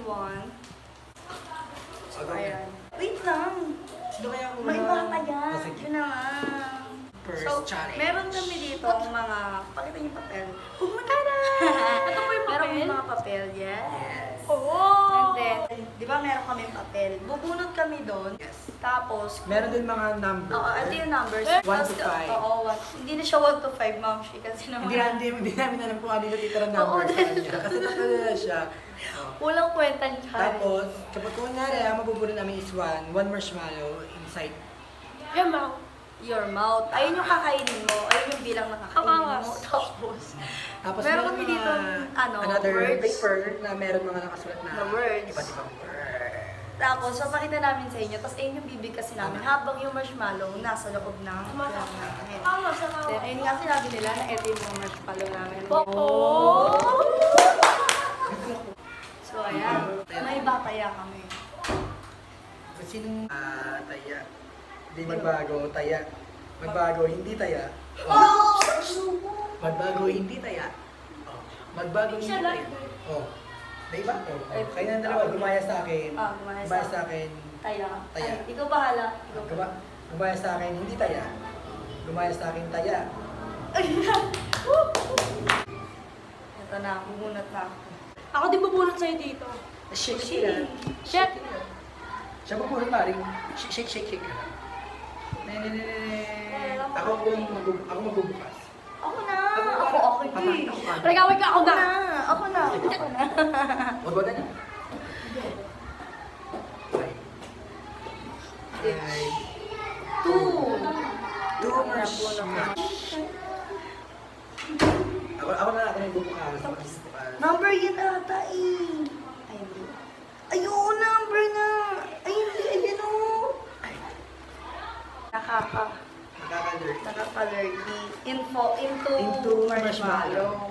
one. So, ayan. Wait lang. May iba pa yan. Yun na lang. So, meron kami dito mga, pakita niyo papel. Huwag mo na. Ito po yung papel? Meron mga papel, yes. And then, di ba meron kami papel? Bubunot kami doon. Yes. Tapos, meron din mga numbers. Oo, ito yung numbers. 1 to 5. Oo, hindi na siya 1 to 5, Ma'am Shi. Kasi naman. Hindi namin alam kung ano yung natitira number sa kanya. Kasi tatalo na siya. Walang kwenta niya. Tapos, kapag kunyari, ang mabubunot namin is 1 marshmallow inside. Your mouth. Ayun yung kakainin mo. Ayun yung bilang na kakainin mo. Tapos meron kami dito, another words. paper na meron mga nakasulat na words. iba't ibang word. Tapos, papakita namin sa inyo. Tapos, ayun yung bibig kasi namin. Habang yung marshmallow nasa loob ng bilang namin. Then, ayun nga sinabi nila na ito yung mga marshmallow namin. So, ayan. May bataya kami. Sinong taya? Hindi magbago, taya. Magbago, hindi taya. Magbago, hindi taya. Magbago, hindi taya. May iba? Kayo na dalawa, gumaya sa akin. Gumaya sa akin. Taya. Ikaw bahala. Gumaya sa akin, hindi taya. Gumaya sa akin, taya. Ito na, bumunot na ako. Ako din bubunot sa'yo dito. Shake, shake. Shake. Siya bubunot pa rin. Shake, shake, shake. Ako magbubukas. Ako na! Ako din! Regawin ka ako na! Ako na! Wag na. Two marshmallow. Ako na magbubukas. Number yun ata eh. Ayun, number na. Ay, hindi. Ayun o. Nakaka-allergy. Into marshmallow.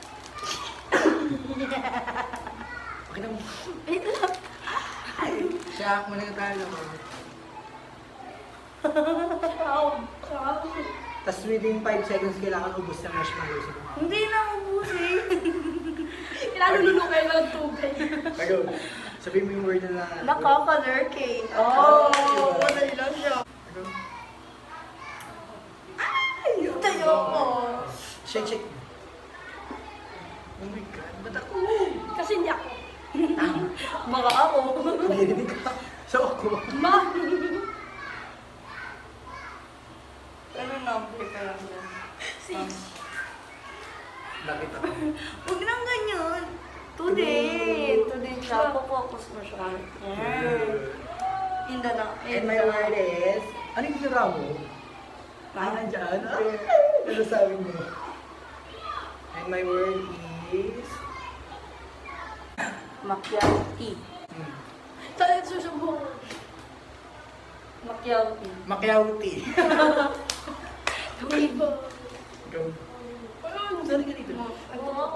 Okay na mo. Wait lang. Siya, muna ka tayo. Tapos within 5 seconds, kailangan ubos ng marshmallow sa mukha. Hindi na ubus eh. Ilaluluno kayo ng tubig. Pero, sabihin mo yung word na Nakaka-allergy. Madali lang siya. Tayo ko. Shake, shake. Oh my God, ba't ako? Kasi hindi ako. Baka ako. Hindi ka. So ako. Ma! Pero number ka lang yan. Bakit ako? Huwag nang ganyan. Today siya. Focus mo siya. And my word is, ano yung sira mo? Nandyan? Ano sabi mo? And my word is... Macchiati. Saan susubok? Macchiati. Macchiati. Gawin ba? Go. Sorry ka dito. Ito ako.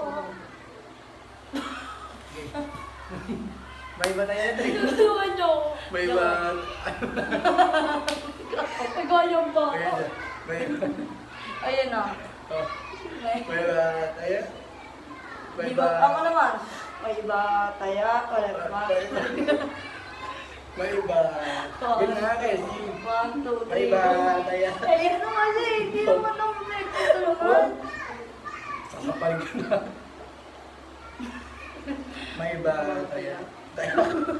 May iba na yan. Tutuwan niyo ako. May iba. Nagayang ba? May iba. Ayun na. May iba. Ayan. May iba. Ako naman. May iba. Taya. Wala pa. May iba. Yun na kasi. 1, 2, 3. May iba. Taya. Eh, ano kasi? Hindi naman ako nagtutulungan. Sakapal ka na. May iba. Taya. Taya.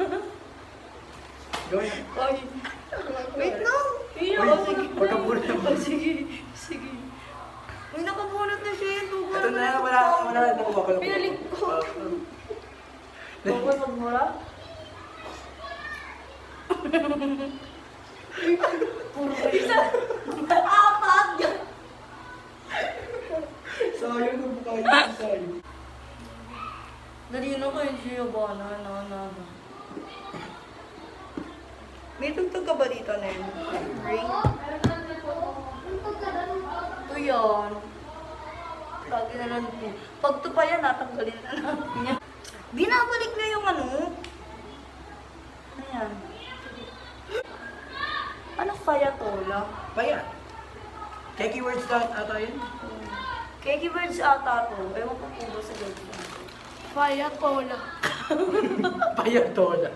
Gawin. Wait lang. Uy, huwag ka muna naman. Sige. Uy, nakabunot na siya yung tubo. Ito na, wala na nakuha. Pinalig ko. Tubo magmura? Puro isa. Apat yan. Sayang na bukayin ko sa'yo. Dali na kayo siya ba? May tugtog ka ba dito na yun? Ring? Ito yan. Lagi na lang po. Pag ito pa yan, natanggalin na natin niya. Binabalik na yung ano. Ano yan? Ano fayatola? Paya. Kaya keywords ata yun? Kaya keywords ata to. Ewan ko po ba sa girlfriend. Faya cola. Payatola.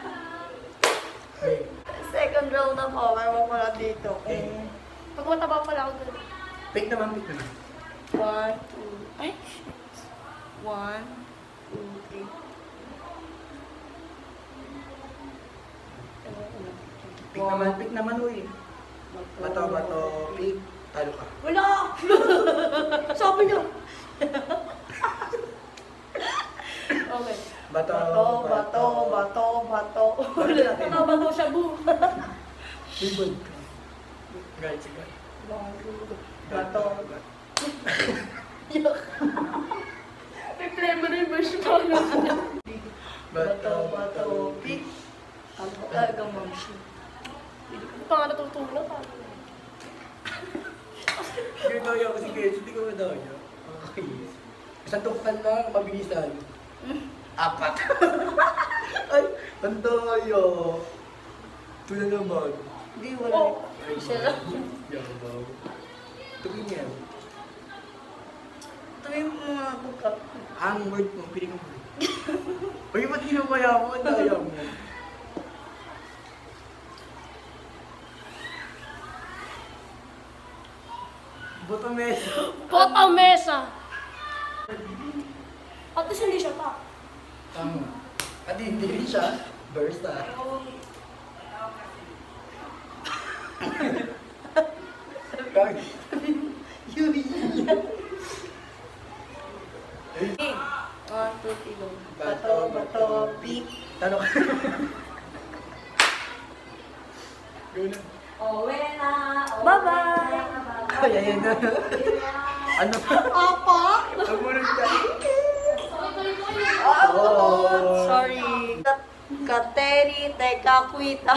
Okay. Second row na po, kaya ko lang dito. Okay. Pag mataba pala ako dun. Pick naman. 1, 2, ay, 1, 2, 3. Pick naman, uy. Bato, pick. Talo ka. Wala! Sabi niya. Okay. Bato. Wala. Nakabago siya, bu. Ribon ka. Guys, sige. Bato. May reverse pa na. Bato, pick. Ang talagang mamsi. Hindi pa nga natutulog. Hindi ko daw kasi guys, hindi ko daw niya. Okay. Isang tuktan lang, mabilisan. 4. Ay, ang tayo. Ito na naman. Hindi, wala. Isa lang. Yan daw. Tuloy niya. Ito yung mga buka. Ang word mo, piling mo. Uy, ba't ginamaya mo? Ang daya mo. Botomesa. Bota mesa. At least hindi siya pa. Tama. At hindi rin siya. Bursta. Kag. Yuri. 1, 2, 3, go. Bato, pick. Talo ka. Go na. Bye-bye! Ay, ayan na. Ano pa? Apa? Sumunod ka. Sorry. Kateri, teka, kwita.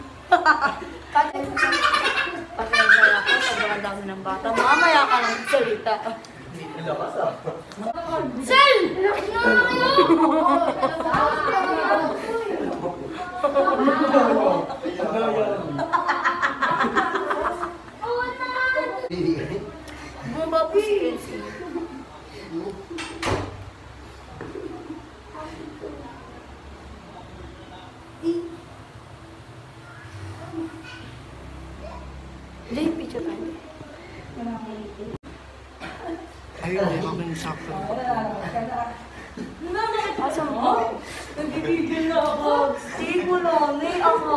Pasensya ako, sobrang dami ng bata. Mamaya ka lang salita. Hindi lakas ah. Sel! Bumaba po si Kenzie. Hindi, picture tayo. Ayun, hindi ako nagsakto. Asan mo? Nagigigil na ako. Sige mo lang, ako.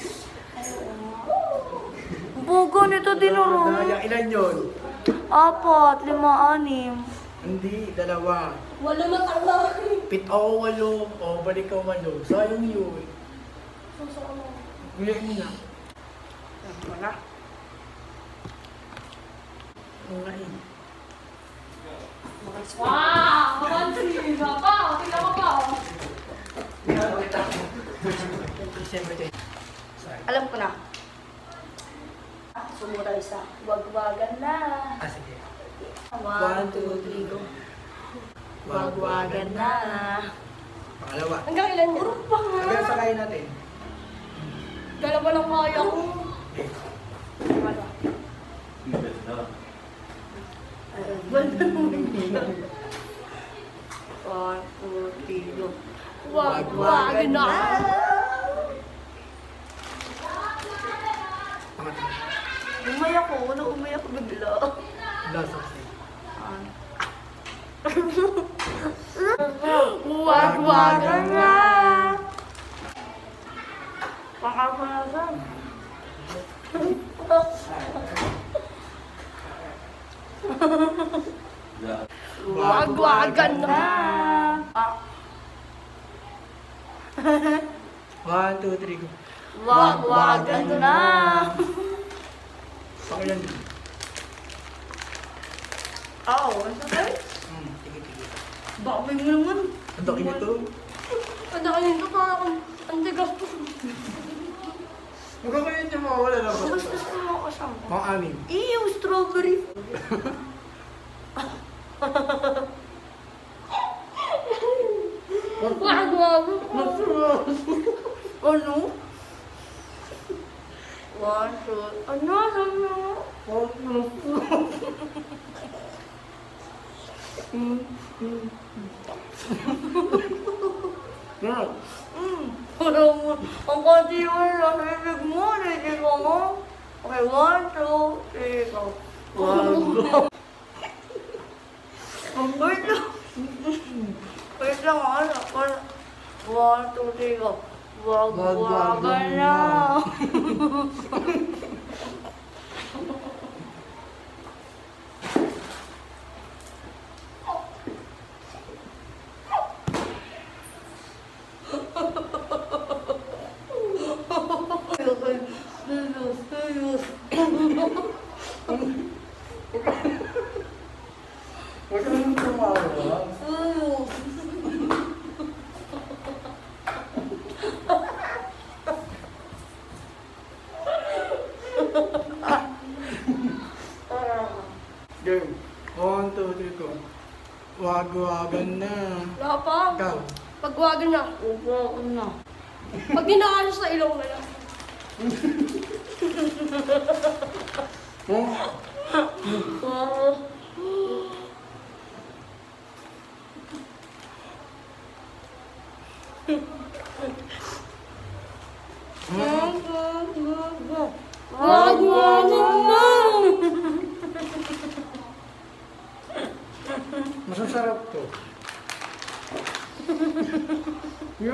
Bugo nito dinuro. Daya, ilan yun? 4, 5, 6. Hindi, 2. Wala na tala. 7 o 8. O, balik ka 8. Sayang yun. Ngayon mo na. Wala. Okay. Wow! Makansi! Papa! Tingnan mo pa! Siyempre, sorry. Alam ko na. Sumura isa. Wagwagan na. Sige. 1, 2, 3, go. Wagwagan na. Pangalawa. Hanggang ilan yun? Puro pa nga. Hanggang sakayin natin. Dalawa lang kaya ko. Okay. Wala. Banda mo na. 1, 2, 3, go. Wagwagan na. Pangatlo. Umayak ko. Umayak ko bigla. Last of it. Wagwagan na. Pangkapasan. Wagwagan na. 1, 2, 3, go. Wagwagan na. Pangilan. Aw, ano tayo? Tige. Bakit mo naman? Ang daki nito. Ang daki nito parang ang tigas po. Magkakayan niya mawawala na ba? Gusto mo kasama. Mga anim. Iyo, strawberry. Wagwagan. Ano? 1, 2, ano? Ang konti mo na narinig mo, narinig mo. Okay, 1, 2, 3, go. Wait lang. Wait lang, ano? 1, 2, 3, go. Wag-wagan na. Huwag ka nang tumawa. Game. 1, 2, 3, go. Wag-wagan na. Wala pa. Ikaw. Pagwagan na. Wag na. Pag dinaanos sa ilong na lang. Wag-wagan na. Masasarap to. Yo!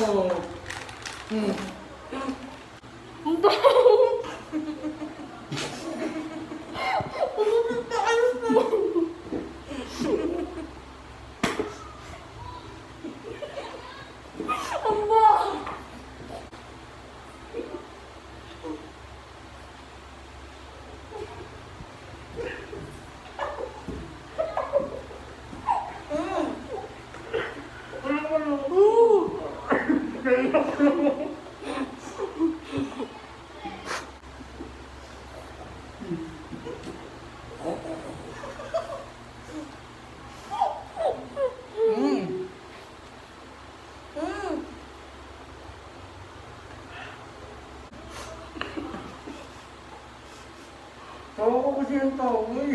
Tawa ko kasi yung tawa eh.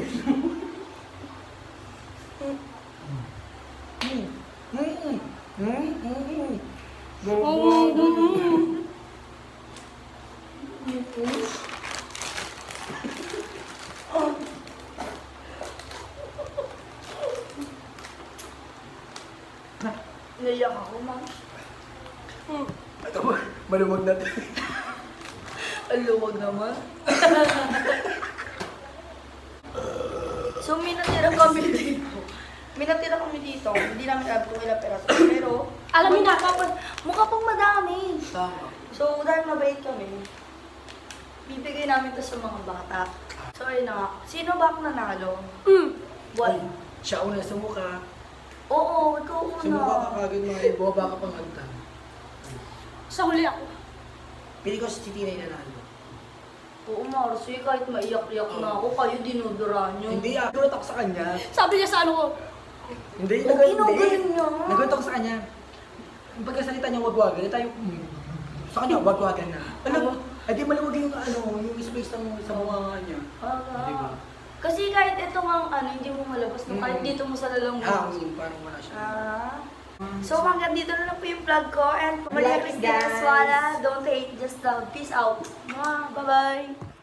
Naiyak ako, ma'am. Ito ba? Maluwag natin. Ang luwag naman. So, may natira kami dito. Hindi namin alam kung ilang peraso. Pero, Alamin na. mukha pang madami. Tama. So, dahil mabait kami, bibigay namin to sa mga bata. So, ayun na nga. Sino ba ang nanalo? What? Siya una sa mukha. Oo, ikaw una. Sa mukha ka kagad mga ibaba ka pang anta. Sa huli ako. Pili ko si Tinay nanalo. Oo, Marcy, kahit maiyak-iyak na ako, kayo dinudura nyo. Hindi ah, nagulat ako sa kanya. Sabi niya sa ano ko. Hindi, Okay, galing niya. Nagulat ako sa kanya. Yung pagkasalita niya wagwagan, tayo, sa kanya wagwagan na. Ano? Hindi maluwag yung yung space sa mukha niya. Di ba? Kasi kahit ito nga, hindi mo malabas, no? Kahit dito mo sa lalong Parang wala siya. So hanggang dito na lang po yung vlog ko. And pabalik Like, Christina guys. Swala. Don't hate, just love. Peace out. Bye-bye.